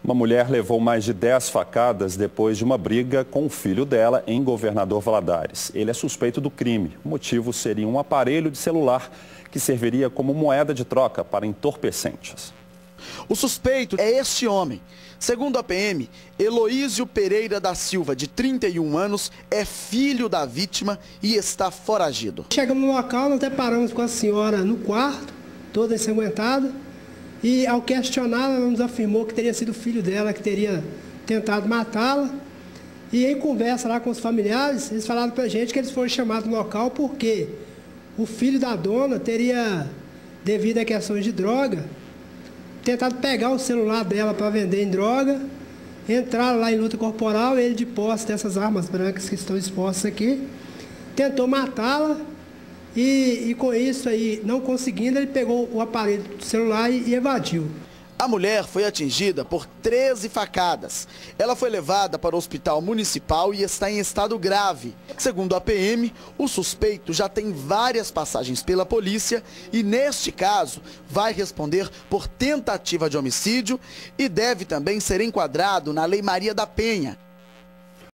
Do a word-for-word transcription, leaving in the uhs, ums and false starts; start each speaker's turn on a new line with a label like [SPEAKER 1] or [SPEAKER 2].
[SPEAKER 1] Uma mulher levou mais de dez facadas depois de uma briga com o filho dela em Governador Valadares. Ele é suspeito do crime. O motivo seria um aparelho de celular que serviria como moeda de troca para entorpecentes.
[SPEAKER 2] O suspeito é este homem. Segundo a P M, Heloísio Pereira da Silva, de trinta e um anos, é filho da vítima e está foragido.
[SPEAKER 3] Chegamos no local, nós até paramos com a senhora no quarto, toda ensanguentada, e ao questioná-la, ela nos afirmou que teria sido o filho dela que teria tentado matá-la. E em conversa lá com os familiares, eles falaram pra gente que eles foram chamados no local porque o filho da dona teria, devido a questões de droga, tentado pegar o celular dela para vender em droga, entraram lá em luta corporal, ele de posse dessas armas brancas que estão expostas aqui, tentou matá-la e, e com isso aí, não conseguindo, ele pegou o aparelho do celular e, e evadiu.
[SPEAKER 2] A mulher foi atingida por treze facadas. Ela foi levada para o hospital municipal e está em estado grave. Segundo a P M, o suspeito já tem várias passagens pela polícia e, neste caso, vai responder por tentativa de homicídio e deve também ser enquadrado na Lei Maria da Penha.